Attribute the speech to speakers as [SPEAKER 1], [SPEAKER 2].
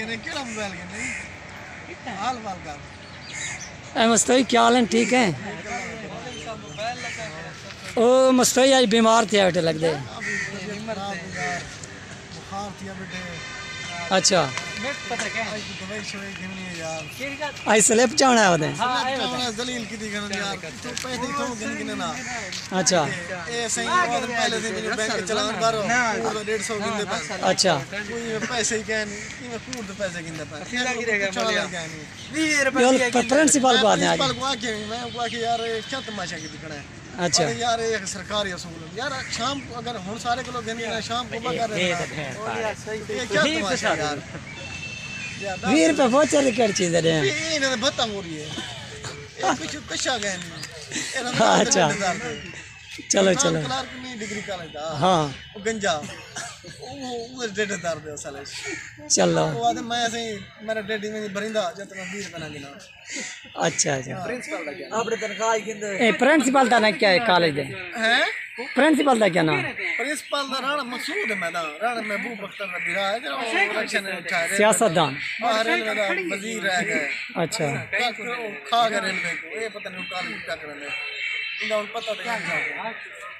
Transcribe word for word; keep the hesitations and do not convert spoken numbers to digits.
[SPEAKER 1] कहने केड़ा मोबाइल कहने हाल वाल का
[SPEAKER 2] ए मुस्तफी क्या हाल है ठीक है ओ मुस्तफी आज बीमार थे बेटे लगदे
[SPEAKER 1] बुखार थी बेटे
[SPEAKER 2] अच्छा
[SPEAKER 1] मैं पता क्या आज दवाई शवाई घिननी है यार
[SPEAKER 2] आज स्लिप जाना है ओदे
[SPEAKER 1] हां दलील की दी गन यार तो पैसे तो गिन गिन ना
[SPEAKER 2] अच्छा
[SPEAKER 1] ए सही और पहले से मेरे बैंक चलान बारो पूरा डेढ़ सौ गिनदे पे
[SPEAKER 2] अच्छा
[SPEAKER 1] कोई पैसे ही कहनी मैं कूद पैसे गिनदे पे क्या गिरेगा बोलिया बीस रुपए
[SPEAKER 2] ये प्रिंसिपल बात है आज
[SPEAKER 1] प्रिंसिपल को आके मैं को आके यार क्या तमाशा की दिखना है
[SPEAKER 2] अच्छा
[SPEAKER 1] यार एक सरकारी असूल यार शाम को अगर हुन सारे को लोग गिन शाम को कर रहे हैं ये क्या तमाशा यार
[SPEAKER 2] बीस रुपये वोचर की चीज़ है
[SPEAKER 1] ये इन्हें भत्ता हो रही है ये कुछ कशा गए नहीं
[SPEAKER 2] अच्छा चलो चलो
[SPEAKER 1] क्लार्क में डिग्री कॉलेज दा
[SPEAKER 2] हाँ
[SPEAKER 1] वो गंजा वो वो डेढ़ हजार दे साले
[SPEAKER 2] चलो
[SPEAKER 1] वो आदमी मैं ऐसे ही मेरा डैडी में बरिंदा जब मैं बीस रुपए ना गिना
[SPEAKER 2] अच्छा अच्छा
[SPEAKER 1] प्रिंसिपल का क्या आपने तनख्वाह किंदे
[SPEAKER 2] ए प्रिंसिपल दा ना क्या है कॉलेज दे
[SPEAKER 1] हैं
[SPEAKER 2] प्रिंसिपल दा क्या नाम
[SPEAKER 1] प्रिंसिपल दा राणा मसूद है मैदान राणा महबूब अख्तर का बिरा है जो इलेक्शन उठा रहे
[SPEAKER 2] सियासतदान
[SPEAKER 1] रेलवे का वजीर रह गए
[SPEAKER 2] अच्छा
[SPEAKER 1] खा गए रेलवे को ये पता नहीं कॉलेज क्या कर रहे हैं इनका पता तो नहीं